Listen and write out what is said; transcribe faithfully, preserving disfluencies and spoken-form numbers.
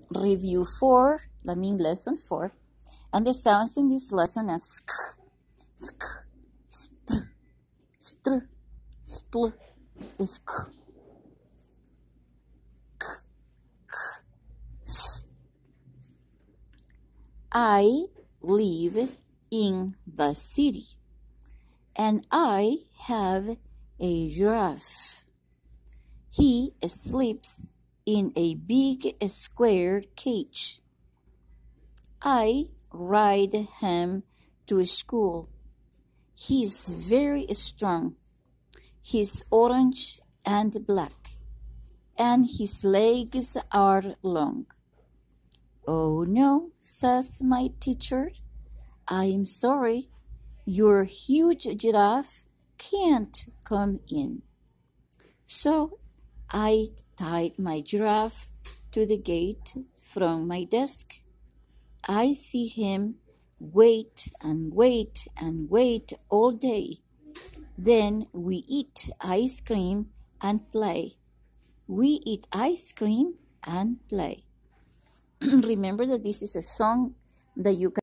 review four, I mean lesson four, and the sounds in this lesson are sk, sk, spr, str, spl, sk, k, k, s. I live in the city, and I have a giraffe. He sleeps in a big square cage. I ride him to school. He's very strong. He's orange and black, and his legs are long. Oh no, says my teacher. I'm sorry, your huge giraffe can't come in. So I tied my giraffe to the gate from my desk. I see him wait and wait and wait all day. Then we eat ice cream and play. We eat ice cream and play. Remember that this is a song that you can